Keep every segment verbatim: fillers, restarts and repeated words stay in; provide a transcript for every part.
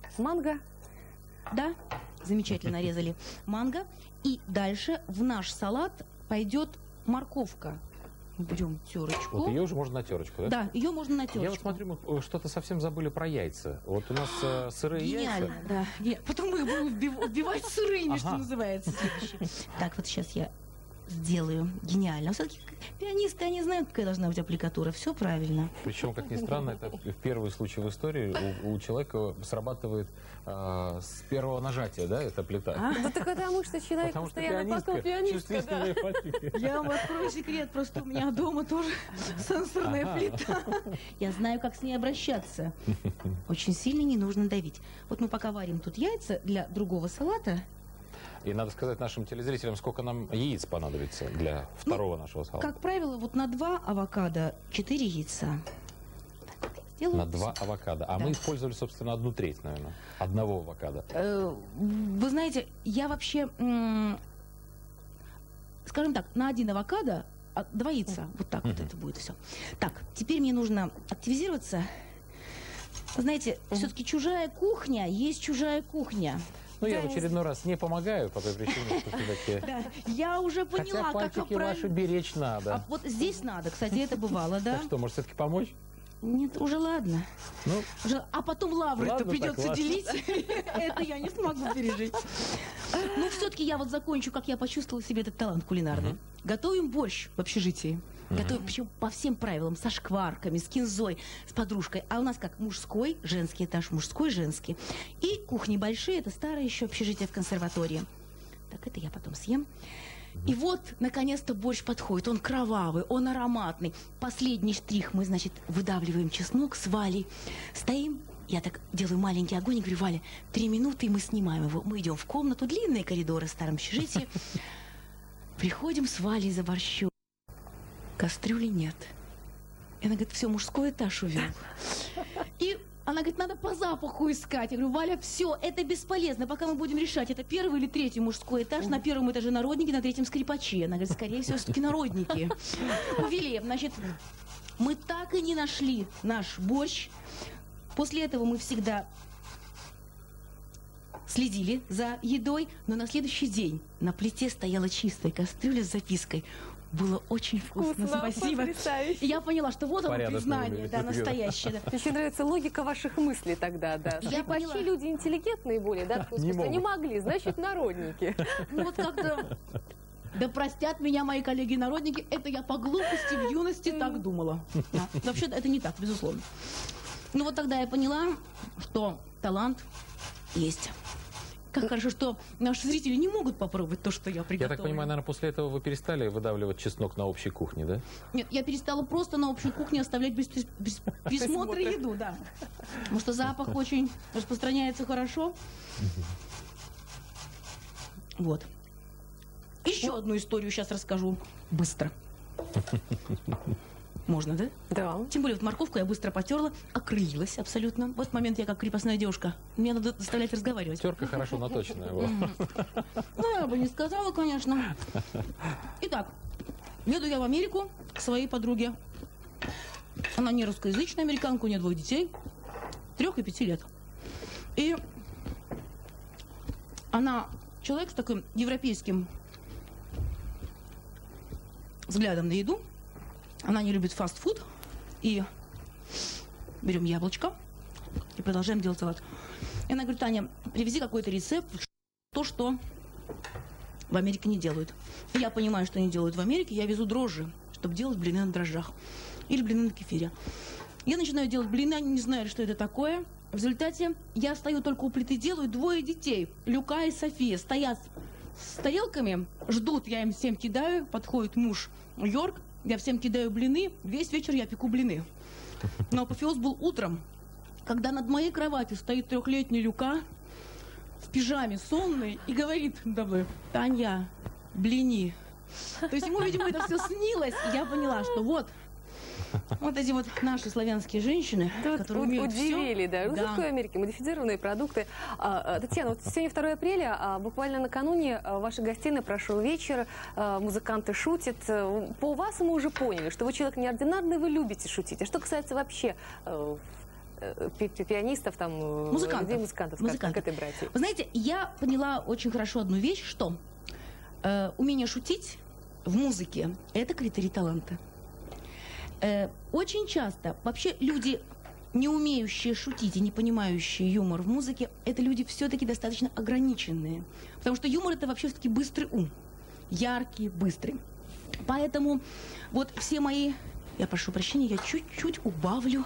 Манго. Да, замечательно нарезали манго. И дальше в наш салат пойдет морковка. Берем терочку. Вот ее уже можно на терочку, да? Да, ее можно на терочку. Я вот смотрю, мы что-то совсем забыли про яйца. Вот у нас э, сырые Гениально, яйца. да. Ге- Потом мы их будем вбив- вбивать сырыми, что Ага. называется. следующее. Так, вот сейчас я сделаю. Гениально. Все-таки пианисты, они знают, какая должна быть аппликатура. Все правильно. Причем, как ни странно, это в первый случай в истории у, у человека срабатывает э, с первого нажатия, да, эта плита. А? Да так потому что человек Потому что постоянно плакал, пианистка, пианистка, да. чувствительная фамилия. Я вам открою секрет, просто у меня дома тоже сенсорная Ага. плита. Я знаю, как с ней обращаться. Очень сильно не нужно давить. Вот мы пока варим тут яйца для другого салата. И надо сказать нашим телезрителям, сколько нам яиц понадобится для второго нашего салата. Как правило, вот на два авокадо четыре яйца. Так, сделаю. На два авокадо. А Да. мы использовали, собственно, одну треть, наверное, одного авокадо. Э, Вы знаете, я вообще, м, скажем так, на один авокадо а, два яйца. Вот так вот Мгм. это будет все. Так, теперь мне нужно активизироваться. Вы знаете, все-таки чужая кухня есть чужая кухня. Ну, я в Да, очередной раз не помогаю по той причине, что все-таки... Да, я уже поняла, Хотя как пальчики правильно- ваши беречь А надо. вот здесь надо, кстати, это бывало, да? Так что, может, все-таки помочь? Нет, уже ладно. Ну, Уже- А потом лавры-то Ладно, так придется ладно. делить. Это я не смогу пережить. Ну, все-таки я вот закончу, как я почувствовала в себе этот талант кулинарный. Готовим борщ в общежитии. Готовим, причем по всем правилам, со шкварками, с кинзой, с подружкой. А у нас как мужской, женский этаж, мужской, женский. И кухни большие, это старое еще общежитие в консерватории. Так, это я потом съем. И вот, наконец-то, борщ подходит. Он кровавый, он ароматный. Последний штрих. Мы, значит, выдавливаем чеснок с Валей. Стоим. Я так делаю маленький огонь и говорю: Валя, три минуты, и мы снимаем его. Мы идем в комнату, длинные коридоры в старом общежитии. Приходим с Валей за борщом. Кастрюли нет. И она говорит: все, мужской этаж увел. И она говорит: надо по запаху искать. Я говорю: Валя, все, это бесполезно, пока мы будем решать, это первый или третий мужской этаж. На первом этаже народники, на третьем скрипачи. Она говорит: скорее всего, все-таки народники. Увели. Значит, мы так и не нашли наш борщ. После этого мы всегда следили за едой, но на следующий день на плите стояла чистая кастрюля с запиской: было очень вкусно, Вкусно, спасибо. потрясающе. И я поняла, что вот оно Порядок признание, навели. да, настоящее. Да. Мне очень нравится логика ваших мыслей тогда, да. Я Скрипачи поняла. люди интеллигентные более, да, такое Не искусство. Не могут. могли, значит, народники. Ну вот как-то, да простят меня мои коллеги-народники, это я по глупости в юности так думала. Да. Вообще это не так, безусловно. Ну вот тогда я поняла, что талант есть. Как хорошо, что наши зрители не могут попробовать то, что я я приготовила. так понимаю, наверное, после этого вы перестали выдавливать чеснок на общей кухне, да? Нет, я перестала просто на общей кухне оставлять без, прис- без присмотра Присмотра. еду, да. Потому что запах очень распространяется хорошо. Вот. Еще одну историю сейчас расскажу. Быстро. Можно, да? Да. Тем более, вот морковку я быстро потерла, окрылилась абсолютно. В этот момент я как крепостная девушка. Мне надо заставлять разговаривать. Терка хорошо наточенная была. Ну, я бы не сказала, конечно. Итак, еду я в Америку к своей подруге. Она не русскоязычная американка, у нее двое детей, трех и пяти лет. И она человек с таким европейским взглядом на еду. Она не любит фастфуд. И берем яблочко и продолжаем делать салат. И она говорит: Таня, привези какой-то рецепт, то, что в Америке не делают. И я понимаю, что они делают в Америке. Я везу дрожжи, чтобы делать блины на дрожжах. Или блины на кефире. Я начинаю делать блины, они не знали, что это такое. В результате я стою только у плиты, делаю. Двое детей, Люка и София, стоят с тарелками, ждут, я им всем кидаю. Подходит муж Йорк, я всем кидаю блины. Весь вечер я пеку блины. Но апофеоз был утром, когда над моей кроватью стоит трехлетний Люка в пижаме сонный и говорит: давай, Таня, блини. То есть ему, видимо, это все снилось, и я поняла, что вот, вот эти вот наши славянские женщины, Тут которые у- умеют удивили, всё. да. Ну, Да. какой Америки? Модифицированные продукты. А, а, Татьяна, вот сегодня второе апреля, а буквально накануне а, в вашей гостиной прошел вечер, а, музыканты шутят. А, По вас мы уже поняли, что вы человек неординарный, вы любите шутить. А что касается вообще а, э, пи- пи- пианистов, там, э, Музыкантов. людей, музыкантов, скажем, Музыкантов. к этой братье? Вы знаете, я поняла очень хорошо одну вещь, что э, умение шутить в музыке – это критерий таланта. Э, очень часто вообще люди, не умеющие шутить и не понимающие юмор в музыке, это люди все-таки достаточно ограниченные. Потому что юмор – это вообще все-таки быстрый ум. Яркий, быстрый. Поэтому вот все мои... Я прошу прощения, я чуть-чуть убавлю.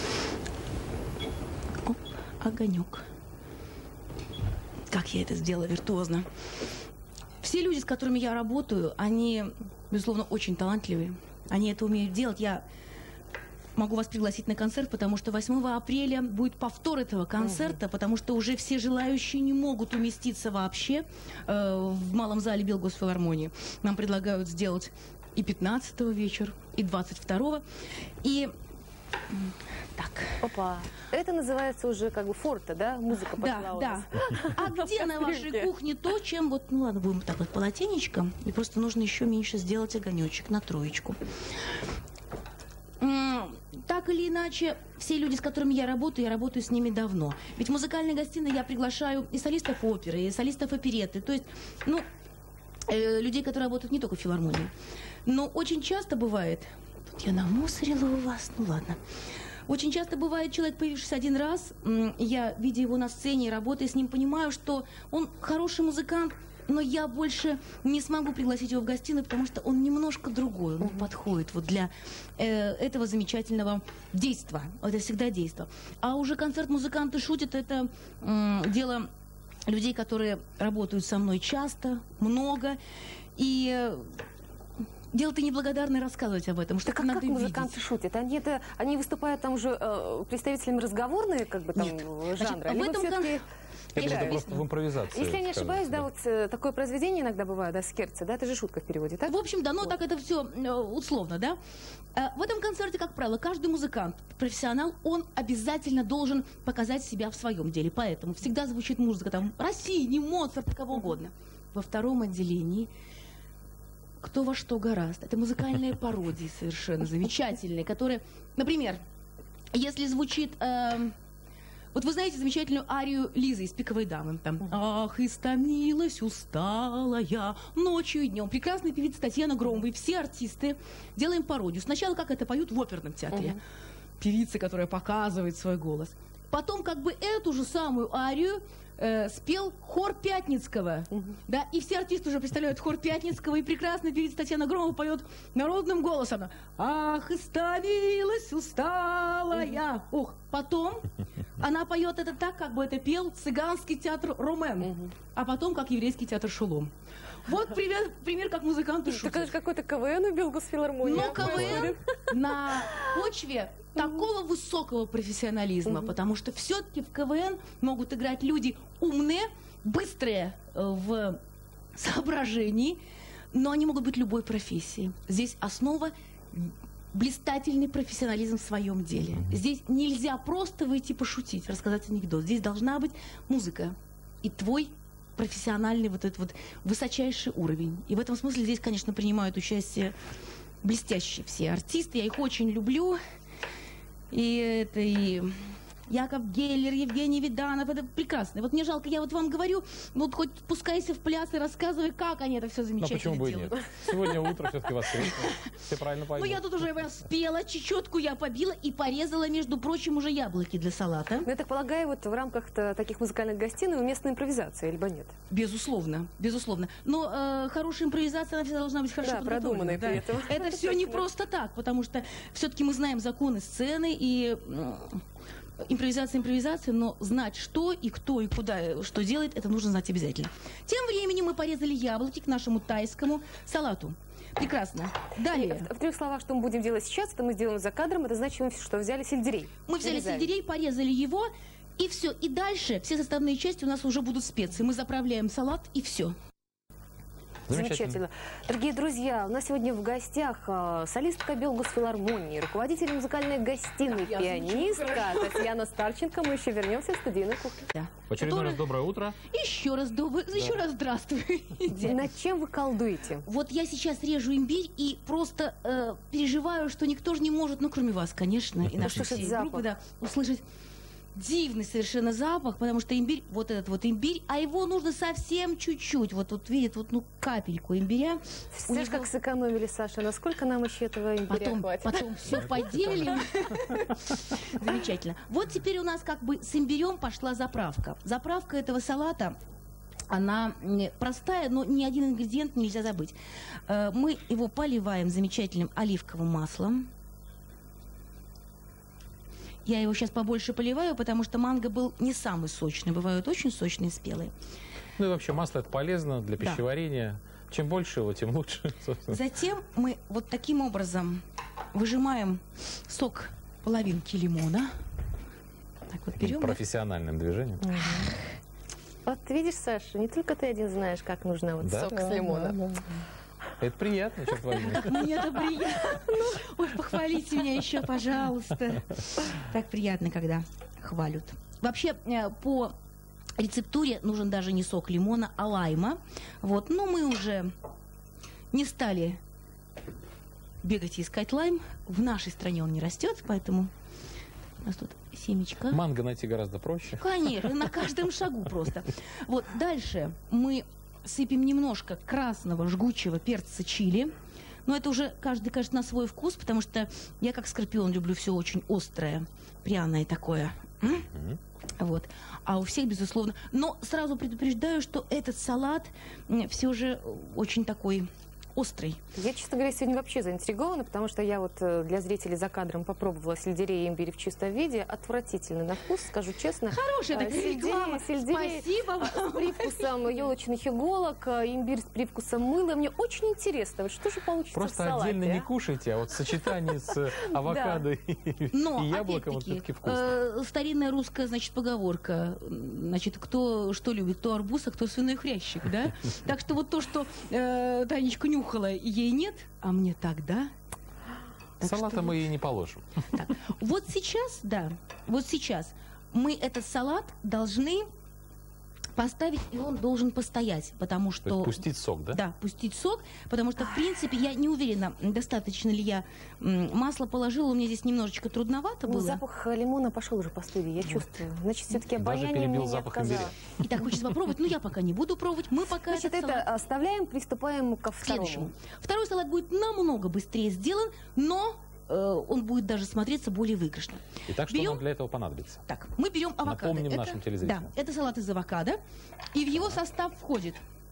Оп, огонек. Как я это сделала виртуозно. Все люди, с которыми я работаю, они, безусловно, очень талантливые. Они это умеют делать. Я могу вас пригласить на концерт, потому что восьмого апреля будет повтор этого концерта, угу. потому что уже все желающие не могут уместиться вообще э, в малом зале Белгосфилармонии. Нам предлагают сделать и пятнадцатого вечер, и двадцать второго. И так. Опа. Это называется уже как бы форте, да? Музыка пошла Да, у да. нас. А где на вашей кухне то, чем вот, ну ладно, будем так вот полотенечком, и просто нужно еще меньше сделать огонечек на троечку. Так или иначе, все люди, с которыми я работаю, я работаю с ними давно. Ведь в музыкальной гостиной я приглашаю и солистов оперы, и солистов оперетты. То есть, ну, э, людей, которые работают не только в филармонии. Но очень часто бывает... Тут я намусорила у вас, ну ладно. Очень часто бывает, человек, появившийся один раз, я, видя его на сцене, работая с ним, понимаю, что он хороший музыкант, но я больше не смогу пригласить его в гостиную, потому что он немножко другой, он mm-hmm. подходит вот для э, этого замечательного действа. Это всегда действо. А уже концерт «Музыканты шутят» — это э, дело людей, которые работают со мной часто, много, и... Э, Дело-то неблагодарное рассказывать об этом, что так, а надо как музыканты видеть. шутят? Они, это, они выступают там уже э, представителями разговорной как бы, там, Нет. жанра? Значит, в этом кон... Это можно просто в импровизации. Если я не ошибаюсь, да, да, вот э, такое произведение иногда бывает, да, скерцы, да, это же шутка в переводе, так? В общем, да, но вот. Так это все э, условно, да. Э, в этом концерте, как правило, каждый музыкант, профессионал, он обязательно должен показать себя в своем деле. Поэтому всегда звучит музыка там России, Моцарт, кого угодно. Во втором отделении кто во что гораст. Это музыкальные пародии совершенно замечательные, которые, например, если звучит... Э, вот вы знаете замечательную арию Лизы из «Пиковой дамы». Там «Ах, истомилась, устала я ночью и днем». Прекрасная певица Татьяна Громова. И все артисты делаем пародию. Сначала, как это поют в оперном театре. Uh-huh. Певица, которая показывает свой голос. Потом как бы эту же самую арию Э, спел хор Пятницкого, uh-huh. да, и все артисты уже представляют хор Пятницкого, и прекрасная певица Татьяна Громова поет народным голосом. Ах, истомилась, устала uh-huh. я. Ух, потом она поет это так, как бы это пел цыганский театр Ромен, uh-huh. а потом как еврейский театр Шолом. Вот пример, пример как музыканты шутят. Так это же какой-то КВН у Белгосфилармонии. Но КВН на почве такого высокого профессионализма, угу. потому что все-таки в КВН могут играть люди умные, быстрые в соображении, но они могут быть любой профессии. Здесь основа блистательный профессионализм в своем деле. Здесь нельзя просто выйти пошутить, рассказать анекдот. Здесь должна быть музыка и твой профессиональный вот этот вот высочайший уровень. И в этом смысле здесь, конечно, принимают участие блестящие все артисты. Я их очень люблю. И это и Яков Геллер, Евгений Виданов, это прекрасно. Вот мне жалко, я вот вам говорю, вот хоть пускайся в пляс и рассказывай, как они это все замечательно делают. Ну почему бы делают. и нет? Сегодня утро все-таки воскресенье. Все правильно поймут. Ну я тут уже спела, чечетку я побила и порезала, между прочим, уже яблоки для салата. Ну, я так полагаю, вот в рамках таких музыкальных гостиной уместна импровизация, либо нет? Безусловно, безусловно. Но э, хорошая импровизация, она всегда должна быть хорошо да, продуманной да. при этом. Это все не просто так, потому что все-таки мы знаем законы сцены и... Импровизация, импровизация, но знать, что и кто и куда, что делает, это нужно знать обязательно. Тем временем мы порезали яблоки к нашему тайскому салату. Прекрасно. Далее. В, в трех словах, что мы будем делать сейчас, это мы сделаем за кадром, это значит, что взяли сельдерей. Мы взяли Нарезаем. сельдерей, порезали его, и все. И дальше все составные части у нас уже будут специи. Мы заправляем салат, и все. Замечательно. Дорогие друзья, у нас сегодня в гостях э, солистка Белгосфилармонии, руководитель музыкальной гостиной, Я пианистка Татьяна Старченко. Мы еще вернемся в студийную кухню. Да. В очередной Который- раз доброе утро. Еще раз добрый, еще раз здравствуй. Над чем вы колдуете? Вот я сейчас режу имбирь и просто э, переживаю, что никто же не может, ну кроме вас, конечно, и нашей Услышать всей запах. группы, да, услышать дивный совершенно запах, потому что имбирь, вот этот вот имбирь, а его нужно совсем чуть-чуть, вот тут видит, вот ну капельку имбиря. У Все ж него- как сэкономили, Саша. Насколько нам еще этого имбиря Потом, хватит? потом все поделим. Замечательно. Вот теперь у нас как бы с имбирем пошла заправка. Заправка этого салата, она м, простая, но ни один ингредиент нельзя забыть. Э, Мы его поливаем замечательным оливковым маслом. Я его сейчас побольше поливаю, потому что манго был не самый сочный. Бывают очень сочные, спелые. Ну и вообще масло это полезно для Да. пищеварения. Чем больше его, тем лучше. собственно. Затем мы вот таким образом выжимаем сок половинки лимона. Так вот берем. Профессиональным движением. Вот видишь, Саша, не только ты один знаешь, как нужно вот Да? сок с лимона. Да, да, да. Это приятно, черт возьми. Мне это приятно. Ой, похвалите меня еще, пожалуйста. Так приятно, когда хвалят. Вообще, э, по рецептуре нужен даже не сок лимона, а лайма. Вот, но мы уже не стали бегать и искать лайм. В нашей стране он не растет, поэтому у нас тут семечко. Манго найти гораздо проще. Конечно, на каждом шагу просто. Вот, дальше мы сыпем немножко красного жгучего перца чили. Но это уже каждый, кажется, на свой вкус, потому что я, как скорпион, люблю все очень острое, пряное такое. М? Мгм. Вот. А у всех, безусловно. Но сразу предупреждаю, что этот салат все же очень такой острый. Я, честно говоря, сегодня вообще заинтригована, потому что я вот э, для зрителей за кадром попробовала сельдерей и имбирь в чистом виде. Отвратительно на вкус, скажу честно. Хорошая А, такая сельдерей- реклама. сельдерей Спасибо с вам. привкусом елочных иголок, а, имбирь с привкусом мыла. Мне очень интересно, вот что же получится в Просто салате, отдельно не а? кушайте, а вот сочетание с э, авокадо и Но, и яблоком вот опять-таки, все-таки вкусно. э, старинная русская, значит, поговорка. Значит, кто что любит, кто арбуз, а кто свиной хрящик, да? Так что вот то, что э, Танечка нюхала, ей нет, а мне тогда. Так Салата что мы и не положим. так. Вот сейчас, да, вот сейчас мы этот салат должны поставить, и он должен постоять, потому То есть что... пустить сок, да? Да, пустить сок, потому что, в принципе, я не уверена, достаточно ли я м, масло положила, у меня здесь немножечко трудновато Ну, было. запах лимона пошел уже по студии, я чувствую. Значит, все-таки Даже обоняние перебил мне не запах отказало. имбиря. И так хочется попробовать, но я пока не буду пробовать. Мы пока Значит, этот это салат- оставляем, приступаем ко к следующему. второму. Второй салат будет намного быстрее сделан, но э, он будет даже смотреться более выигрышно. Итак, что Берем- нам для этого понадобится? Так, мы берем авокадо. Напомним Это- нашим телезрителям. Да, это салат из авокадо. И в его состав входит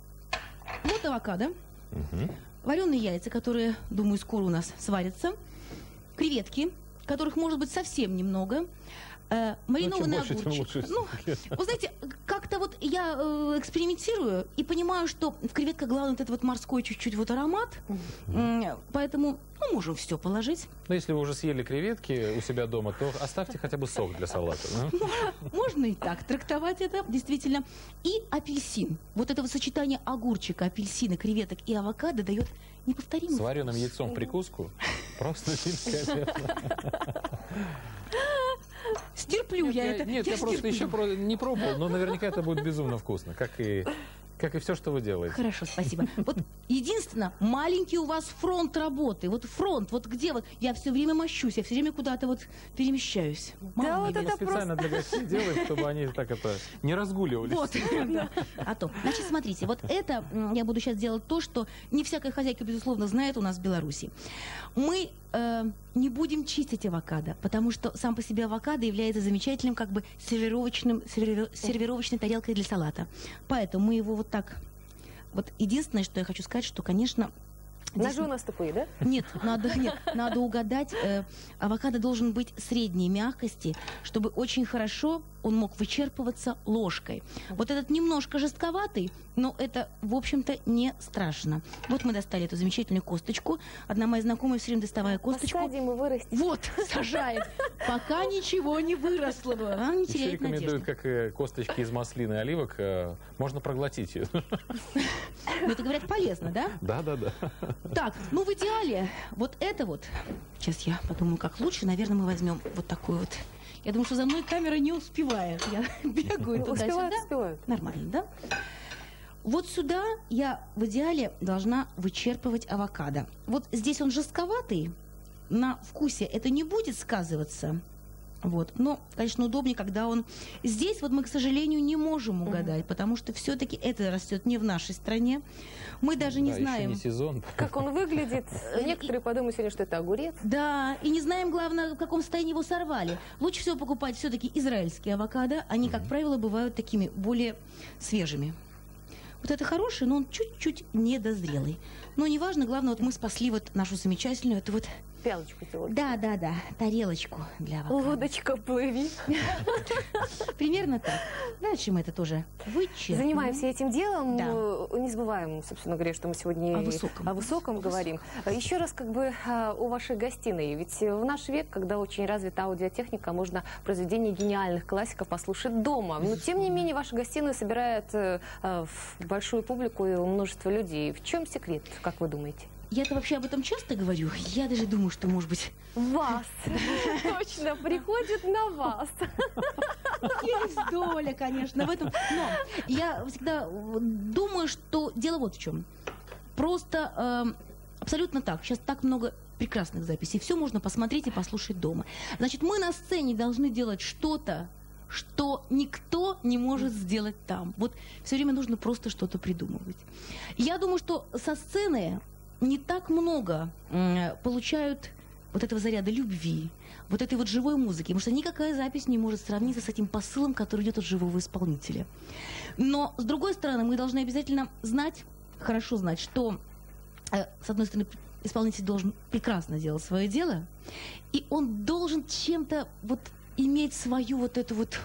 вот авокадо, Мгм. вареные яйца, которые, думаю, скоро у нас сварятся, креветки, которых может быть совсем немного, э, маринованный Ну, чем больше, тем огурчик. лучше Ну, всё-таки. вы знаете, как-то вот я э, экспериментирую и понимаю, что в креветках главное вот этот вот морской чуть-чуть вот аромат, М, поэтому ну, можем все положить. Ну, если вы уже съели креветки у себя дома, то оставьте хотя бы сок для салата. да? Можно и так трактовать это, действительно. И апельсин. Вот это вот сочетание огурчика, апельсина, креветок и авокадо дает неповторимый С вареным яйцом в прикуску просто великолепно. Стерплю Нет, я я, это. нет, я просто еще про- не пробовал, но наверняка это будет безумно вкусно, как и, как и все, что вы делаете. Хорошо, спасибо. Вот единственное, маленький у вас фронт работы. Вот фронт, вот где вот я все время мощусь, я все время куда-то вот перемещаюсь. Мало Да, мне вот было. это Специально для гостей делаем, чтобы они так это не разгуливались. Вот, да. А то. Значит, смотрите, вот это м, я буду сейчас делать то, что не всякая хозяйка, безусловно, знает у нас в Беларуси. Мы э, не будем чистить авокадо, потому что сам по себе авокадо является замечательным как бы сервировочным, сервиро- сервировочной тарелкой для салата. Поэтому мы его вот так... Вот единственное, что я хочу сказать, что, конечно, Ножи у нас тупые, да? Нет, надо, нет, надо угадать. Э, авокадо должен быть средней мягкости, чтобы очень хорошо он мог вычерпываться ложкой. Вот этот немножко жестковатый, но это, в общем-то, не страшно. Вот мы достали эту замечательную косточку. Одна моя знакомая все время доставая косточку. Посадим и вырастим. Вот, сажает. Пока ничего не выросло бы. Она не Еще теряет рекомендуют, надежды. как и косточки из маслины и оливок, э, можно проглотить ее. Но это, говорят, полезно, да? Да, да, да. Так, ну в идеале вот это вот. Сейчас я подумаю, как лучше. Наверное, мы возьмем вот такую вот. Я думаю, что за мной камера не успевает. Я бегаю Успевают, туда-сюда. успевают. Нормально, да? Вот сюда я в идеале должна вычерпывать авокадо. Вот здесь он жестковатый. На вкусе это не будет сказываться. Вот. Но, конечно, удобнее, когда он... Здесь вот мы, к сожалению, не можем угадать, mm-hmm. потому что все-таки это растет не в нашей стране. Мы даже не да, знаем... еще не сезон. Как он выглядит. Некоторые подумают сегодня, что это огурец. Да, и не знаем, главное, в каком состоянии его сорвали. Лучше всего покупать все-таки израильские авокадо. Они, как mm-hmm. правило, бывают такими более свежими. Вот это хороший, но он чуть-чуть недозрелый. Но неважно, главное, вот мы спасли вот нашу замечательную, это вот... Пялочку сделать. Да, да, да, тарелочку для авокадо. Лодочка, плыви. Примерно так. Дальше мы это тоже вычеркнем. Занимаемся этим делом. Да. Не забываем, собственно говоря, что мы сегодня о высоком, о высоком о говорим. высоком. Еще раз как бы о вашей гостиной. Ведь в наш век, когда очень развита аудиотехника, можно произведения гениальных классиков послушать дома. Но, тем не менее, ваша гостиная собирает большую публику и множество людей. В чем секрет, как вы думаете? Я-то вообще об этом часто говорю. Я даже думаю, что, может быть... Вас! Точно, приходит на вас. Есть доля, конечно, в этом. Но я всегда думаю, что дело вот в чем. Просто э, абсолютно так. Сейчас так много прекрасных записей. Все можно посмотреть и послушать дома. Значит, мы на сцене должны делать что-то, что никто не может сделать там. Вот все время нужно просто что-то придумывать. Я думаю, что со сцены не так много м, получают вот этого заряда любви, вот этой вот живой музыки, потому что никакая запись не может сравниться с этим посылом, который идет от живого исполнителя. Но, с другой стороны, мы должны обязательно знать, хорошо знать, что, э, с одной стороны, исполнитель должен прекрасно делать свое дело, и он должен чем-то вот иметь свою вот эту вот...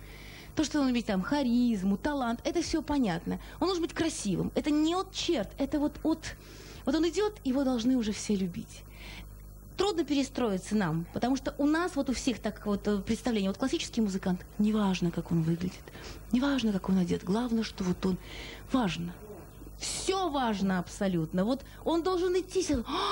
То, что он имеет там харизму, талант, это все понятно. Он должен быть красивым. Это не от черт, это вот от... Вот он идет, его должны уже все любить. Трудно перестроиться нам, потому что у нас вот у всех так вот представление. Вот классический музыкант, неважно, как он выглядит, неважно, как он одет, главное, что вот он... Важно. Все важно абсолютно. Вот он должен идти,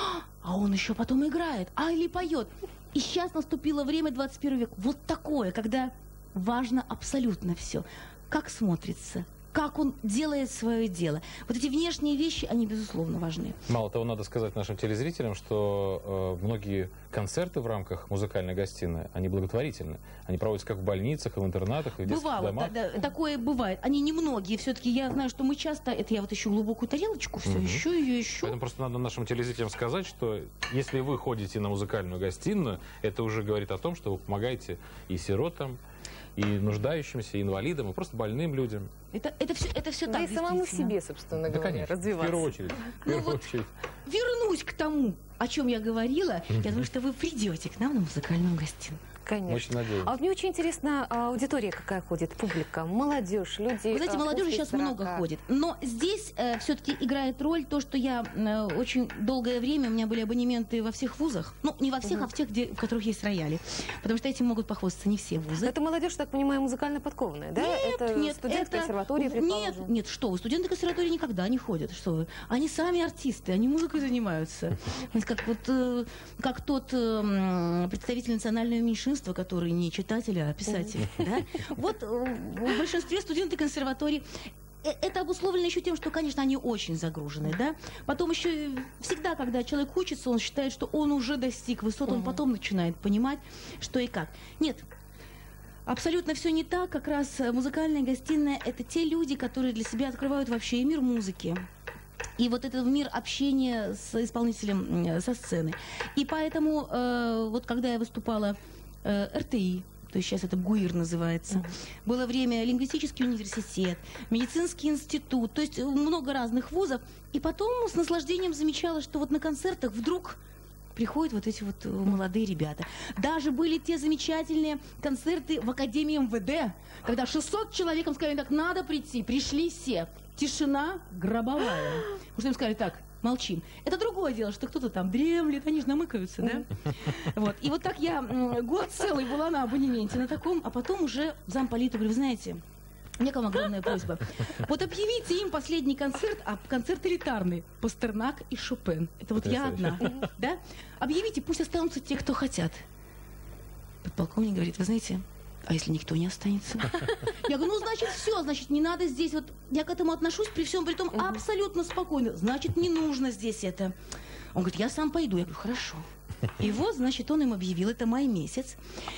а он еще потом играет, а или поет. И сейчас наступило время, двадцать первый век, вот такое, когда важно абсолютно все. Как смотрится, как он делает свое дело. Вот эти внешние вещи, они, безусловно, важны. Мало того, надо сказать нашим телезрителям, что э, многие концерты в рамках музыкальной гостиной, они благотворительны. Они проводятся как в больницах, и в интернатах, и в детских Бывало, домах. да, да, такое бывает. Они немногие. Все-таки я знаю, что мы часто... Это я вот ищу глубокую тарелочку, все, Мгм. ищу ее, ищу. Поэтому просто надо нашим телезрителям сказать, что если вы ходите на музыкальную гостиную, это уже говорит о том, что вы помогаете и сиротам, и нуждающимся, и инвалидам, и просто больным людям. Это, это все, это все Да так, и самому действительно. себе, собственно Да, говоря, конечно, в развиваться. первую очередь. В Ну первую вот, очередь. вернусь к тому, о чем я говорила. Я думаю, что вы придете к нам на музыкальную гостиную. Конечно. Очень надеюсь. А вот мне очень интересно, а, аудитория какая ходит, публика, молодежь, люди. Вы знаете, а, молодежи после сейчас много сорока. ходит. Но здесь э, все-таки играет роль то, что я э, очень долгое время, у меня были абонементы во всех вузах. Ну, не во всех, Мгм. а в тех, где, в которых есть рояли. Потому что этим могут похвастаться не все вузы. Это молодежь, так понимаю, музыкально подкованная, да? Нет, это нет, студент это... консерватории, предположим. Нет, нет, что вы, студенты консерватории никогда не ходят, что вы. Они сами артисты, они музыкой занимаются. Как вот, э, как тот э, представитель национального меньшинства, который не читатель, а писатель. Да? Вот э, в большинстве студенты консерватории. Э, Это обусловлено еще тем, что, конечно, они очень загружены, да. Потом еще всегда, когда человек учится, он считает, что он уже достиг высот, он Мгм. потом начинает понимать, что и как. Нет. Абсолютно все не так. Как раз э, музыкальная гостиная — это те люди, которые для себя открывают вообще и мир музыки. И вот этот мир общения с исполнителем э, со сцены. И поэтому, э, вот когда я выступала э, эр тэ и, то есть сейчас это ГУИР называется. Было время лингвистический университет, медицинский институт, то есть много разных вузов. И потом с наслаждением замечала, что вот на концертах вдруг приходят вот эти вот молодые ребята. Даже были те замечательные концерты в Академии эм вэ дэ, когда шестьсот человек сказали, так, надо прийти, пришли все. Тишина гробовая. Потому что им сказали, так, молчим. Это другое дело, что кто-то там дремлет, они же намыкаются, да? Вот. И вот так я год целый была на абонементе, на таком, а потом уже замполиту говорю, вы знаете, у меня к вам огромная просьба. Вот объявите им последний концерт, а концерт элитарный, Пастернак и Шопен. Это вот я одна, да? Объявите, пусть останутся те, кто хотят. Подполковник говорит, вы знаете, а если никто не останется? Я говорю, ну, значит, все, значит, не надо здесь, вот, я к этому отношусь при всем при том абсолютно спокойно, значит, не нужно здесь это. Он говорит, я сам пойду. Я говорю, хорошо. И вот, значит, он им объявил, это май месяц,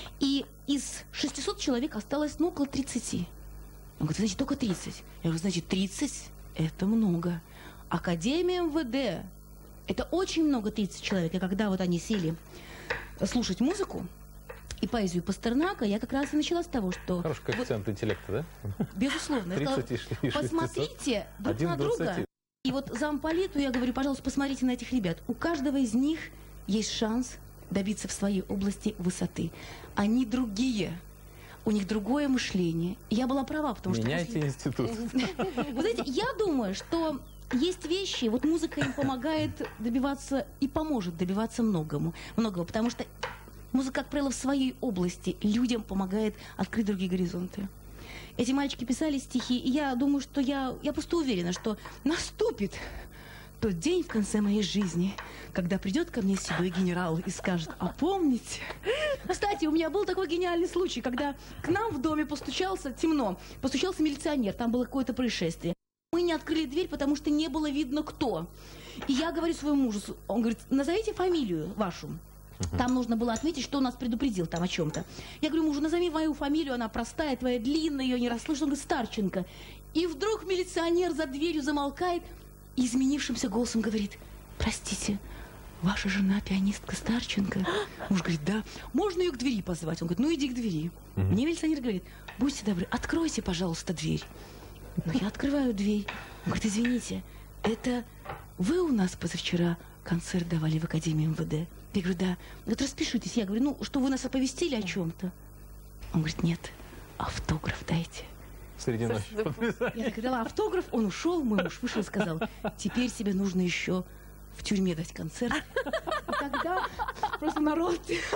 и из шестисот человек осталось, ну, около тридцати. Он говорит, значит, только тридцать. Я говорю, значит, тридцать – это много. Академия эм вэ дэ – это очень много, тридцать человек. И когда вот они сели слушать музыку и поэзию Пастернака, я как раз и начала с того, что… Хороший коэффициент вот, интеллекта, да? Безусловно. тридцать и шестьсот. Посмотрите друг на друга. И вот замполиту я говорю, пожалуйста, посмотрите на этих ребят. У каждого из них есть шанс добиться в своей области высоты. Они другие. У них другое мышление. Я была права, потому что… Меняйте институт. Вы знаете, я думаю, что есть вещи, вот музыка им помогает добиваться и поможет добиваться многому, многого, потому что музыка, как правило, в своей области людям помогает открыть другие горизонты. Эти мальчики писали стихи, и я думаю, что я, я просто уверена, что наступит тот день в конце моей жизни, когда придет ко мне седой генерал и скажет, а помните? Кстати, у меня был такой гениальный случай, когда к нам в доме постучался, темно, постучался милиционер, там было какое-то происшествие. Мы не открыли дверь, потому что не было видно кто. И я говорю своему мужу, он говорит, назовите фамилию вашу. Там нужно было отметить, что он нас предупредил там о чем-то. Я говорю мужу, назови мою фамилию, она простая, твоя длинная, ее не расслышал. Он говорит, Старченко. И вдруг милиционер за дверью замолкает и изменившимся голосом говорит, простите, ваша жена пианистка Старченко? Муж говорит, да. Можно ее к двери позвать? Он говорит, ну иди к двери. Угу. Мне милиционер говорит, будьте добры, откройте, пожалуйста, дверь. Ну я открываю дверь. Он говорит, извините, это вы у нас позавчера концерт давали в Академии эм вэ дэ? Я говорю, да. Вот распишитесь. Я говорю, ну, что вы нас оповестили о чем-то? Он говорит, нет, автограф дайте. Среди ночи. Я так дала автограф, он ушел, мой муж вышел и сказал, теперь тебе нужно еще в тюрьме дать концерт. И тогда просто народ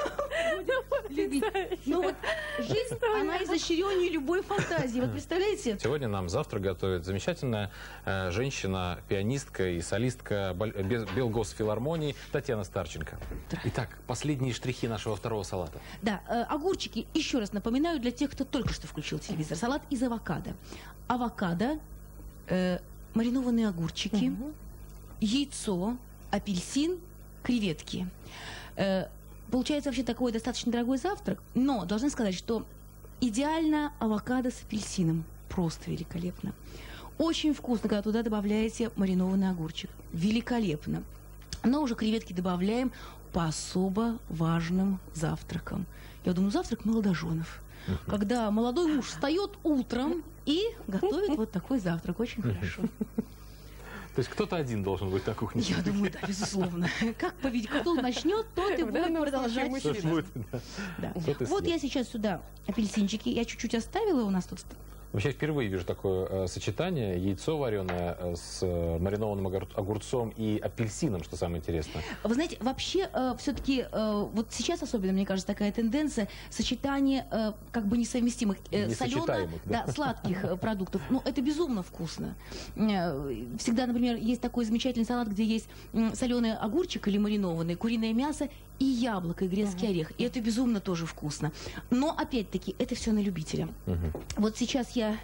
будет любить. Но вот жизнь, она изощреннее любой фантазии. Вот представляете? Сегодня нам завтрак готовит замечательная э, женщина, пианистка и солистка Белгосфилармонии Татьяна Старченко. Итак, последние штрихи нашего второго салата. Да, э, огурчики, еще раз напоминаю, для тех, кто только что включил телевизор. Салат из авокадо. Авокадо, э, маринованные огурчики, угу. яйцо, апельсин, креветки. Э, получается вообще такой достаточно дорогой завтрак, но должна сказать, что идеально авокадо с апельсином. Просто великолепно. Очень вкусно, когда туда добавляете маринованный огурчик. Великолепно. Но уже креветки добавляем по особо важным завтракам. Я думаю, завтрак молодоженов. Когда молодой муж встает утром и готовит вот такой завтрак. Очень хорошо. То есть кто-то один должен быть на кухне? Я думаю, да, безусловно. Как победить? Кто начнет, тот и будет продолжать. Будет, да. Да. Вот я сейчас сюда апельсинчики, я чуть-чуть оставила, у нас тут... Вообще впервые вижу такое э, сочетание, яйцо вареное э, с э, маринованным огурцом и апельсином, что самое интересное. Вы знаете, вообще э, все-таки э, вот сейчас особенно, мне кажется, такая тенденция сочетания э, как бы несовместимых э, солено, да, да, сладких э, продуктов. Ну, это безумно вкусно. Э, всегда, например, есть такой замечательный салат, где есть э, соленый огурчик или маринованный, куриное мясо и яблоко, и грецкий uh-huh. орех. И это безумно тоже вкусно. Но, опять-таки, это все на любителя. Uh-huh. Вот сейчас я...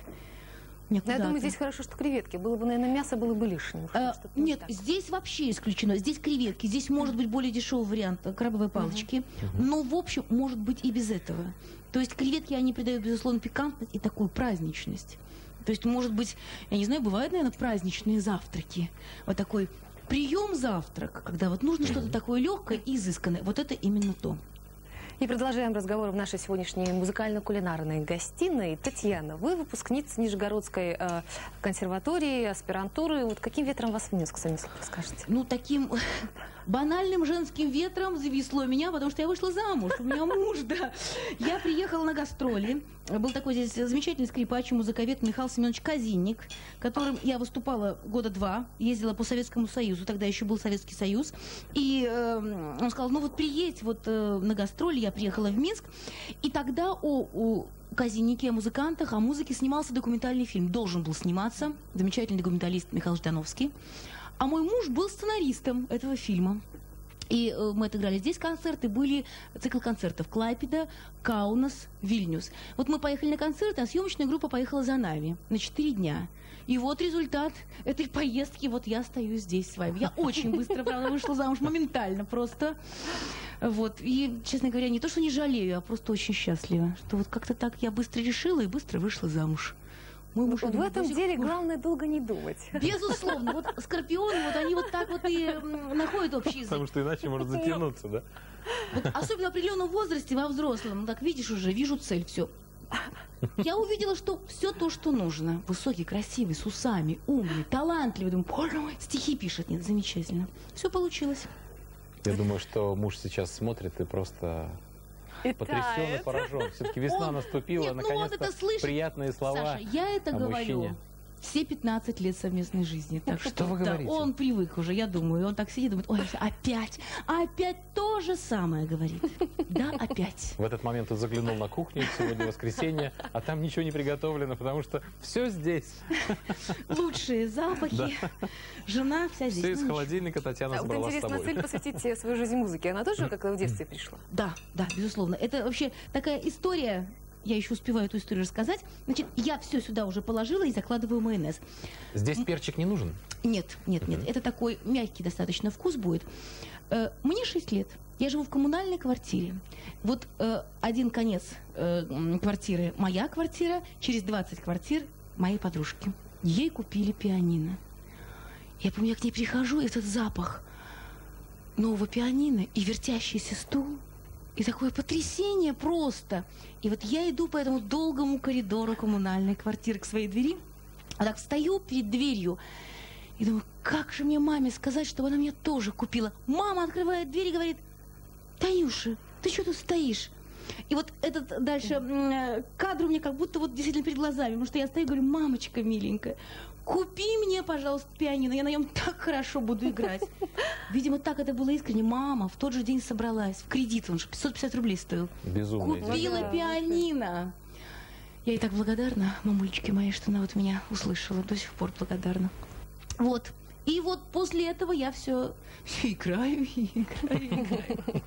Я думаю, здесь хорошо, что креветки. Было бы, наверное, мясо, было бы лишним. А, нет, не здесь вообще исключено. Здесь креветки. Здесь может быть более дешевый вариант крабовые палочки. Uh-huh. Но, в общем, может быть и без этого. То есть креветки, они придают, безусловно, пикантность и такую праздничность. То есть, может быть, я не знаю, бывают, наверное, праздничные завтраки. Вот такой... Прием-завтрак, когда вот нужно что-то такое легкое и изысканное, вот это именно то. И продолжаем разговор в нашей сегодняшней музыкально-кулинарной гостиной. Татьяна, вы выпускница Нижегородской э, консерватории, аспирантуры. Вот каким ветром вас внес, сами расскажете? Ну, таким банальным женским ветром зависло меня, потому что я вышла замуж, у меня муж, да. Я приехала на гастроли. Был такой здесь замечательный скрипач и музыковед Михаил Семенович Казинник, которым я выступала года два, ездила по Советскому Союзу, тогда еще был Советский Союз. И э, он сказал, ну вот приедь вот э, на гастроли, я приехала в Минск. И тогда о, о Казиннике, о музыкантах, о музыке снимался документальный фильм. Должен был сниматься документальный документалист Михаил Ждановский. А мой муж был сценаристом этого фильма. И э, мы отыграли здесь концерты, были цикл концертов Клайпеда, Каунас, Вильнюс. Вот мы поехали на концерты, а съемочная группа поехала за нами на четыре дня. И вот результат этой поездки, вот я стою здесь с вами. Я очень быстро, правда, вышла замуж, моментально просто. Вот. И, честно говоря, не то, что не жалею, а просто очень счастлива, что вот как-то так я быстро решила и быстро вышла замуж. Мой муж вот в этом деле главное долго не думать. Безусловно. Вот скорпионы, вот они вот так вот и находят общий язык. Потому что иначе может затянуться, да? Вот особенно в определенном возрасте, во взрослом, ну так видишь уже, вижу цель, все. Я увидела, что все то, что нужно. Высокий, красивый, с усами, умный, талантливый. Думаю, боже мой, стихи пишет. Нет, замечательно. Все получилось. Я думаю, что муж сейчас смотрит и просто... И потрясен и поражен. Все-таки весна Он... наступила, Нет, ну наконец-то вот это приятные слова. Саша, я это о говорю мужчине. все пятнадцать лет совместной жизни. Так что что вы да, говорите? он привык уже, я думаю. Он так сидит, думает, ой, опять, опять то же самое говорит. Да, опять. В этот момент он заглянул на кухню, сегодня воскресенье, а там ничего не приготовлено, потому что все здесь. Лучшие запахи, да. Жена вся здесь. Все из ну, холодильника Татьяна а собрала вот с интересно, собой. цель посвятить свою жизнь музыке, она тоже как в детстве пришла? Да, да, безусловно. Это вообще такая история, я еще успеваю эту историю рассказать. Значит, я все сюда уже положила и закладываю майонез. Здесь перчик не нужен? Нет, нет, нет. Это такой мягкий достаточно вкус будет. Э, мне шесть лет. Я живу в коммунальной квартире. Вот э, один конец э, квартиры моя квартира, через двадцать квартир моей подружки. Ей купили пианино. Я помню, я к ней прихожу, этот запах нового пианино и вертящийся стул. И такое потрясение просто. И вот я иду по этому долгому коридору коммунальной квартиры к своей двери, а так встаю перед дверью и думаю, как же мне маме сказать, чтобы она мне тоже купила. Мама открывает дверь и говорит, Танюша, ты что тут стоишь? И вот этот дальше э, кадр у меня как будто вот действительно перед глазами, потому что я стою и говорю, мамочка миленькая, купи мне, пожалуйста, пианино, я на нем так хорошо буду играть. Видимо, так это было искренне. Мама в тот же день собралась, в кредит, он же пятьсот пятьдесят рублей стоил. Безумно. Купила да. пианино. Я ей так благодарна, мамулечке моей, что она вот меня услышала, до сих пор благодарна. Вот. И вот после этого я все, все играю, и играю, и играю.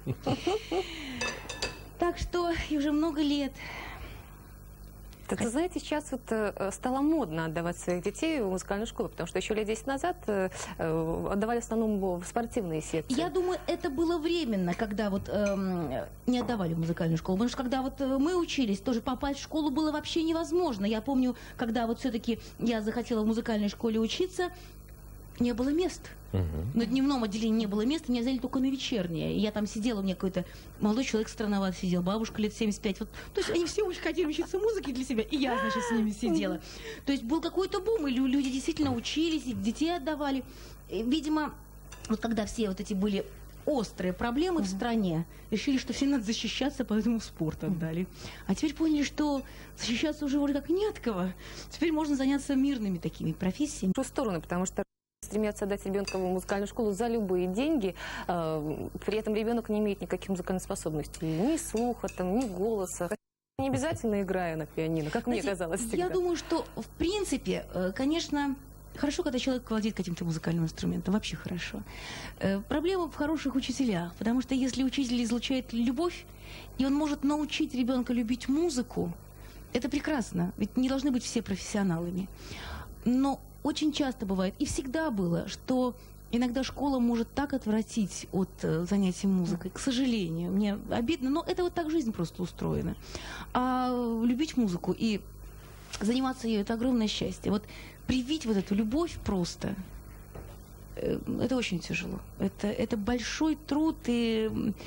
Так что и уже много лет. Это, знаете, сейчас вот э, стало модно отдавать своих детей в музыкальную школу, потому что еще лет десять назад э, э, отдавали в основном в спортивные секции. Я думаю, это было временно, когда вот эм, не отдавали в музыкальную школу. Потому что когда вот э, мы учились, тоже попасть в школу было вообще невозможно. Я помню, когда вот все-таки я захотела в музыкальной школе учиться, не было мест. Угу. На дневном отделении не было места, меня взяли только на вечернее. И я там сидела, у меня какой-то молодой человек странноват сидел, бабушка лет семьдесят пять. Вот, то есть они все очень хотели учиться музыке для себя, и я, значит, с ними сидела. То есть был какой-то бум, и люди действительно учились, и детей отдавали. И, видимо, вот когда все вот эти были острые проблемы в стране, решили, что всем надо защищаться, поэтому в спорт отдали. А теперь поняли, что защищаться уже вроде как не от кого. Теперь можно заняться мирными такими профессиями. В ту сторону, потому что стремятся отдать ребенка в музыкальную школу за любые деньги, э, при этом ребенок не имеет никаких музыкальных способностей, ни слуха, там, ни голоса. Не обязательно играя на пианино, как Знаете, мне казалось всегда. Я думаю, что в принципе, конечно, хорошо, когда человек владеет каким-то музыкальным инструментом, вообще хорошо. Э, проблема в хороших учителях, потому что если учитель излучает любовь, и он может научить ребенка любить музыку, это прекрасно, ведь не должны быть все профессионалами. Но очень часто бывает, и всегда было, что иногда школа может так отвратить от э, занятий музыкой, к сожалению. Мне обидно, но это вот так жизнь просто устроена. А любить музыку и заниматься ею – это огромное счастье. Вот привить вот эту любовь просто, э, это очень тяжело. Это, это большой труд, и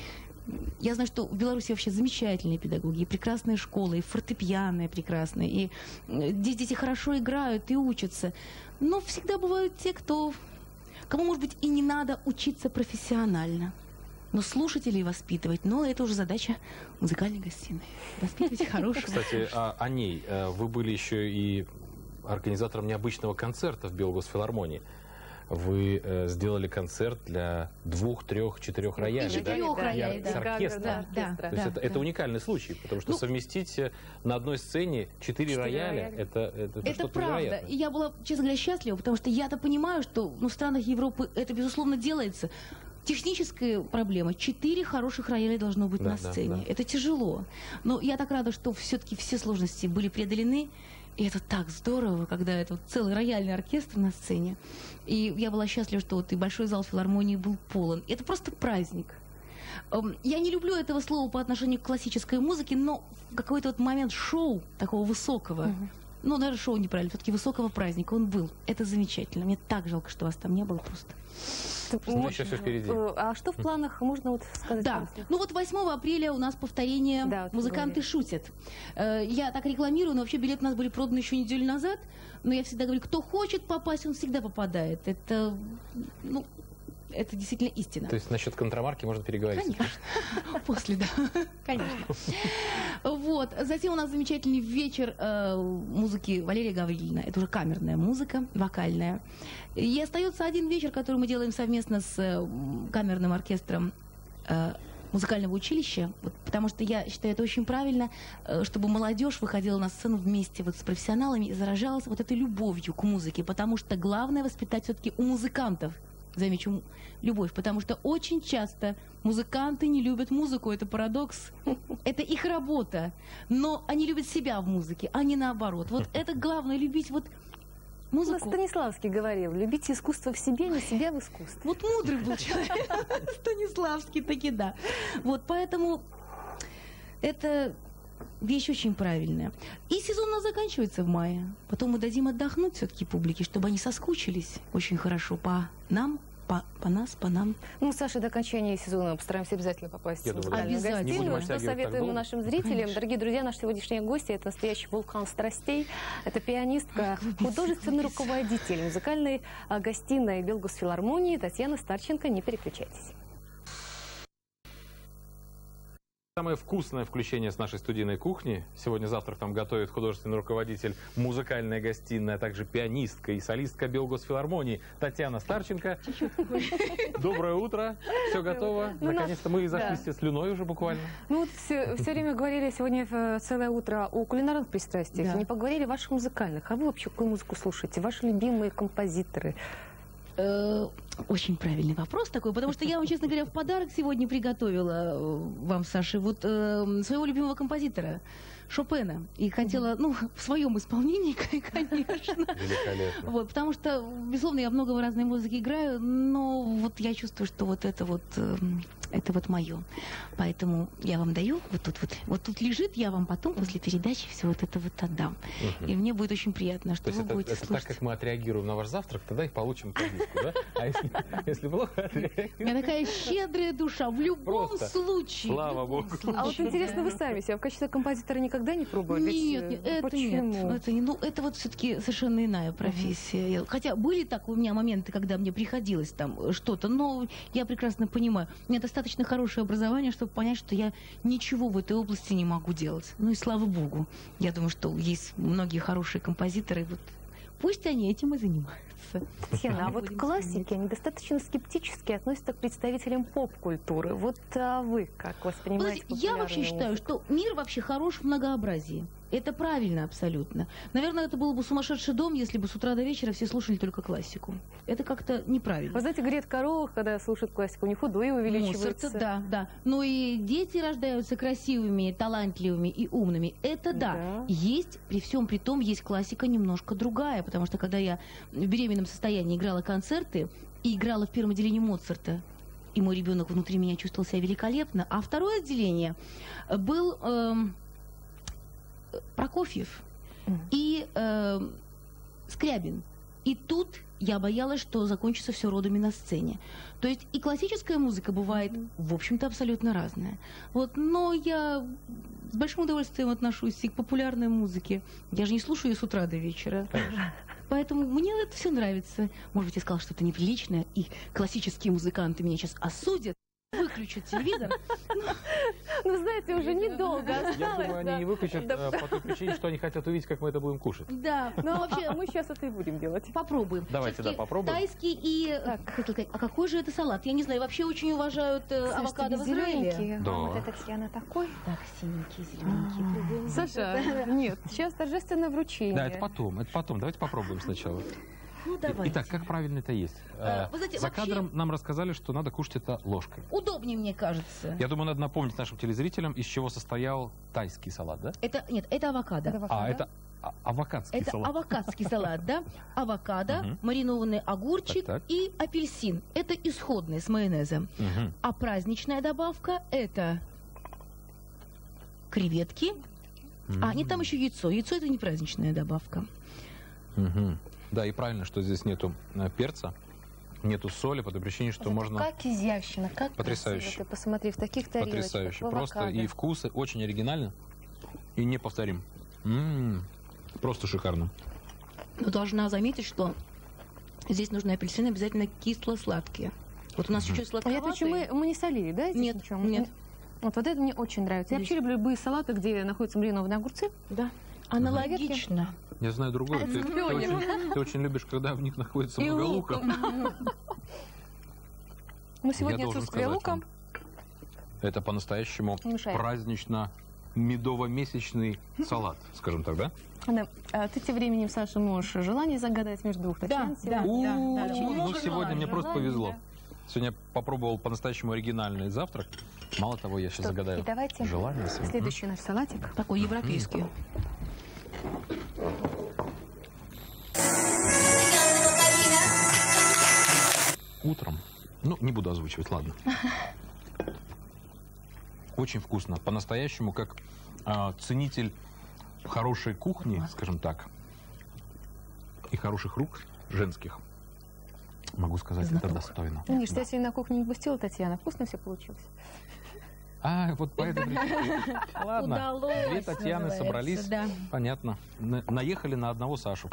Я знаю, что в Беларуси вообще замечательные педагоги, и прекрасные школы, и фортепиано прекрасные, и здесь дети хорошо играют и учатся. Но всегда бывают те, кто, кому, может быть, и не надо учиться профессионально, но слушателей воспитывать, но это уже задача музыкальной гостиной. Воспитывать хороших. Кстати, о, о ней. Вы были еще и организатором необычного концерта в Белгосфилармонии. Вы э, сделали концерт для двух, трех, четырех роялей, четырех да? роялей, да. С оркестром. Да, да, То есть да, это, да. это уникальный случай, потому что ну, совместить на одной сцене четыре рояля, рояля. это, это, это, это правда. Невероятное. И я была, честно говоря, счастлива, потому что я-то понимаю, что ну, в странах Европы это, безусловно, делается. Техническая проблема. Четыре хороших рояля должно быть да, на сцене. Да, да. Это тяжело. Но я так рада, что все-таки все сложности были преодолены. И это так здорово, когда это вот целый рояльный оркестр на сцене. И я была счастлива, что вот и большой зал филармонии был полон. Это просто праздник. Я не люблю этого слова по отношению к классической музыке, но в какой-то вот момент шоу такого высокого, угу. ну даже шоу неправильно, все-таки высокого праздника он был. Это замечательно. Мне так жалко, что вас там не было просто. Ну, еще все впереди. А что в планах, можно вот сказать? Да, ну вот восьмого апреля у нас повторение да, «Музыканты шутят». Я так рекламирую, но вообще билеты у нас были проданы еще неделю назад. Но я всегда говорю, кто хочет попасть, он всегда попадает. Это, ну, это действительно истина. То есть насчет контрамарки можно переговорить? Конечно. После, да. Конечно. Вот. Затем у нас замечательный вечер э, музыки Валерия Гаврилина. Это уже камерная музыка, вокальная. И остается один вечер, который мы делаем совместно с э, камерным оркестром э, музыкального училища, вот, потому что я считаю это очень правильно, э, чтобы молодежь выходила на сцену вместе вот с профессионалами и заражалась вот этой любовью к музыке, потому что главное воспитать все-таки у музыкантов, замечу, любовь, потому что очень часто музыканты не любят музыку, это парадокс, это их работа, но они любят себя в музыке, а не наоборот. Вот это главное, любить вот музыку. Станиславский говорил, любите искусство в себе, не себя в искусстве. Вот мудрый был человек, Станиславский таки да. Вот поэтому это вещь очень правильная. И сезон у нас заканчивается в мае. Потом мы дадим отдохнуть все-таки публике, чтобы они соскучились очень хорошо по нам, по, по нас, по нам. Ну, Саша, до окончания сезона постараемся обязательно попасть в музыкальную гостиную. Что советуем нашим зрителям? Конечно. Дорогие друзья, наши сегодняшние гости — это настоящий вулкан страстей. Это пианистка, художественный руководитель музыкальной гостиной Белгосфилармонии Татьяна Старченко. Не переключайтесь. Самое вкусное включение с нашей студийной кухни. Сегодня завтрак нам готовит художественный руководитель музыкальной гостиной, а также пианистка и солистка Белгосфилармонии Татьяна Старченко. Доброе утро. Все готово. Наконец-то мы зашлись слюной уже буквально. Ну вот все, все время говорили сегодня целое утро о кулинарных пристрастиях. Не поговорили о ваших музыкальных. А вы вообще какую музыку слушаете? Ваши любимые композиторы? Очень правильный вопрос такой, потому что я вам, честно говоря, в подарок сегодня приготовила вам, Саша, вот э, своего любимого композитора Шопена. И хотела, ну, в своем исполнении, конечно. Великолепно. Вот, потому что, безусловно, я много в разной музыке играю, но вот я чувствую, что вот это вот, э, это вот мое. Поэтому я вам даю, вот тут вот, вот тут лежит, я вам потом после передачи все вот это вот отдам. Угу. И мне будет очень приятно, что вы это, будете это слушать. Так как мы отреагируем на ваш завтрак, тогда и получим по диску, да? А если, если плохо отреагируем... У меня такая щедрая душа, в любом Просто, случае. Слава Богу. А вот интересно, вы сами себя в качестве композитора никогда не пробовали? Нет, нет, это Почему? нет. Это, не, ну, это вот все-таки совершенно иная профессия. Uh-huh. Хотя были так у меня моменты, когда мне приходилось там что-то, но я прекрасно понимаю, у меня достаточно хорошее образование, чтобы понять, что я ничего в этой области не могу делать. Ну и слава богу. Я думаю, что есть многие хорошие композиторы, вот пусть они этим и занимаются. Татьяна, а вот классики, они достаточно скептически относятся к представителям поп-культуры. Вот а вы как воспринимаете популярную музыку? Я вообще считаю, что мир вообще хорош в многообразии. Это правильно абсолютно. Наверное, это был бы сумасшедший дом, если бы с утра до вечера все слушали только классику. Это как-то неправильно. Вы знаете, говорит, коровах, когда слушают классику, у них худое увеличивается. Моцарт, да, да. Но и дети рождаются красивыми, талантливыми и умными. Это да. да. Есть, при всем при том, есть классика немножко другая, потому что когда я в беременном состоянии играла концерты и играла в первом отделении Моцарта, и мой ребенок внутри меня чувствовал себя великолепно, а второе отделение был... Эм, Прокофьев mm. и э, Скрябин. И тут я боялась, что закончится все родами на сцене. То есть и классическая музыка бывает, в общем-то, абсолютно разная. Вот, но я с большим удовольствием отношусь и к популярной музыке. Я же не слушаю ее с утра до вечера. Поэтому мне это все нравится. Может быть, я сказала что-то неприличное, и классические музыканты меня сейчас осудят, выключат телевизор. Ну, знаете, уже недолго Я осталось. думаю, они не выключат э, по той причине, что они хотят увидеть, как мы это будем кушать. Да, Ну, вообще, мы сейчас это и будем делать. попробуем. Давайте, Всё-таки да, попробуем. Тайский и... Так. Хотела сказать, а какой же это салат? Я не знаю, вообще очень уважают э, авокадо в Израиле. Да. А вот это Татьяна такой. Так, синенькие, зелененькие, пробуем. Саша, нет, сейчас торжественное вручение. Да, это потом, это потом. Давайте попробуем сначала. Ну, давайте. Итак, как правильно это есть? Э, Э, вы знаете, За вообще- кадром нам рассказали, что надо кушать это ложкой. Удобнее, мне кажется. Я думаю, надо напомнить нашим телезрителям, из чего состоял тайский салат, да? Это, нет, это авокадо. Это авокадо. А, это а- авокадский Это салат. авокадский салат, да? Авокадо, Мгм. маринованный огурчик Так, так. и апельсин. Это исходное с майонезом. Мгм. А праздничная добавка это креветки. А, нет, там еще яйцо. Яйцо это не праздничная добавка. Мгм. Да, и правильно, что здесь нету э, перца, нету соли, по той причине, что Зато можно... Как изящно, как Потрясающе. красиво. Ты посмотри, в таких тарелочках, Потрясающе. в Просто авокадо. и вкусы очень оригинально, и неповторим. М-м, Просто шикарно. Но должна заметить, что здесь нужны апельсины обязательно кисло-сладкие. Вот у нас чуть-чуть А сладковатые. это что, мы, мы не солили, да? здесь Нет, ничего? нет. Вот, вот это мне очень нравится. Я Здесь. вообще люблю любые салаты, где находятся маринованные огурцы. Да. Аналогично. Я знаю другое. Ты, ты Шпионим. очень, ты очень любишь, когда в них находится И много лук. лука. Мы сегодня Я должен отсутствие сказать лука. вам, это по-настоящему Мешает. празднично-медово-месячный салат, скажем так, да? Да. А ты тем временем, Саша, можешь желание загадать между двух Татьян да, сегодня. У, да, да. ну, Много сегодня мне желаний. просто Желаний, повезло. да. Сегодня я попробовал по-настоящему оригинальный завтрак. Мало того, я сейчас Что, загадаю и давайте желание себе. следующий наш салатик. Такой европейский. Утром. Ну, не буду озвучивать, ладно. Очень вкусно. По-настоящему, как а, ценитель хорошей кухни, скажем так, и хороших рук женских, могу сказать, это Знаток. достойно. Ну, Миш, я сегодня на кухню не пустила, Татьяна. Вкусно все получилось. А, вот по этой причине. Ладно. Удалось, Две Татьяны называется, собрались. да. Понятно. На- наехали на одного Сашу.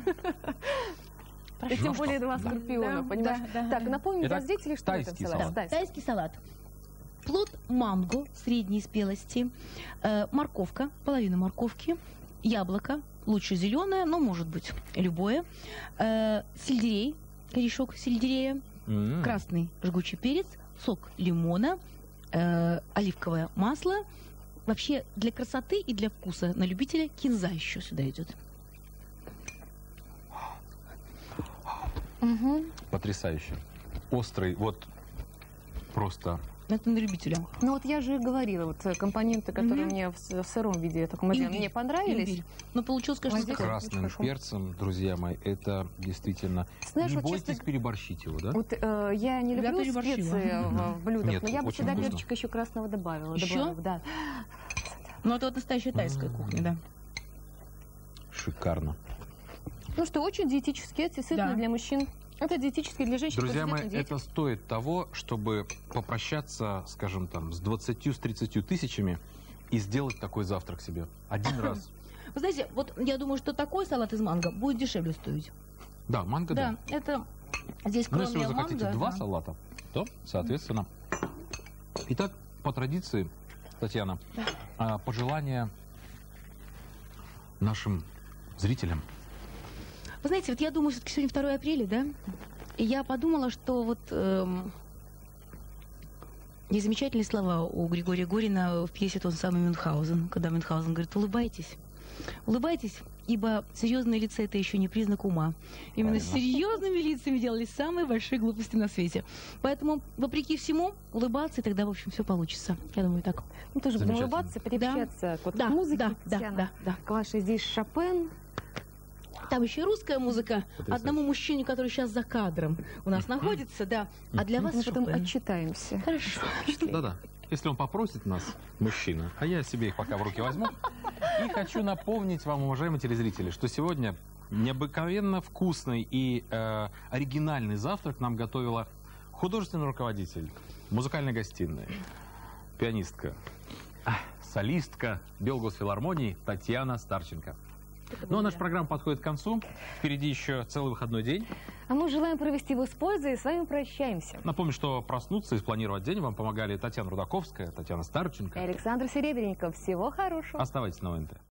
И тем Ну что? более два Да. скорпиона, Да, понимаешь? да, да, Так, да. напомню для Итак, зрителей, что это тайский салат. салат. Тайский. Тайский салат. Плод манго средней спелости, э, морковка, половина морковки, яблоко, лучше зеленое, но может быть любое, э, сельдерей, корешок сельдерея, М. красный жгучий перец, сок лимона, э, оливковое масло. Вообще для красоты и для вкуса на любителя кинза еще сюда идет. Мгм. Потрясающе. Острый, вот просто. Это на любителя. Ну вот я же и говорила, вот э, компоненты, которые Мгм. мне в, с- в сыром виде, я так понимаю, Имбирь. мне понравились. Имбирь. Но получилось, А конечно, здесь такое. Красным хорошо. перцем, друзья мои, это действительно... Знаешь, не вот бойтесь честно- переборщить его, да? Вот э, я не Я люблю переборщила. специи в, в блюдах, Нет, но я бы очень сюда вкусно. перчика еще красного добавила. Еще? добавила, да. Ну, это вот настоящая тайская М. кухня, да. Шикарно. Ну что, очень диетически, это действительно Да. для мужчин. Это диетически для женщин. Друзья мои, повседневной диете. это стоит того, чтобы попрощаться, скажем там, с двадцатью, с тридцатью тысячами и сделать такой завтрак себе. Один раз. Вы знаете, вот я думаю, что такой салат из манго будет дешевле стоить. Да, манго, да. Да, это здесь Но кроме если вы захотите манго, два да. салата, то, соответственно. Итак, по традиции, Татьяна, а, пожелания нашим зрителям. Вы знаете, вот я думаю, все-таки сегодня второе апреля, да? И я подумала, что вот эм, есть замечательные слова у Григория Горина в пьесе «Тот самый Мюнхгаузен», когда Мюнхгаузен говорит: улыбайтесь. Улыбайтесь, ибо серьезные лица — это еще не признак ума. Именно с Правильно. серьезными лицами делались самые большие глупости на свете. Поэтому, вопреки всему, улыбаться, и тогда, в общем, все получится. Я думаю, так. Мы тоже будем Замечательно. улыбаться, переключаться к вот Да, к музыке. да, да, Татьяна. да, да. К вашей здесь Шопен. Там еще и русская музыка. Потрясающе. Одному мужчине, который сейчас за кадром у нас находится, да. А для вас Мы потом Шопен. отчитаемся. Хорошо. Да-да. если он попросит нас, мужчина, а я себе их пока в руки возьму. И хочу напомнить вам, уважаемые телезрители, что сегодня необыкновенно вкусный и э, оригинальный завтрак нам готовила художественный руководитель музыкальной гостиной, пианистка, солистка Белгосфилармонии Татьяна Старченко. Ну а наша программа подходит к концу. Впереди еще целый выходной день. А мы желаем провести его с пользой и с вами прощаемся. Напомню, что проснуться и спланировать день вам помогали Татьяна Рудаковская, Татьяна Старченко и Александр Серебренников. Всего хорошего. Оставайтесь на ОНТ.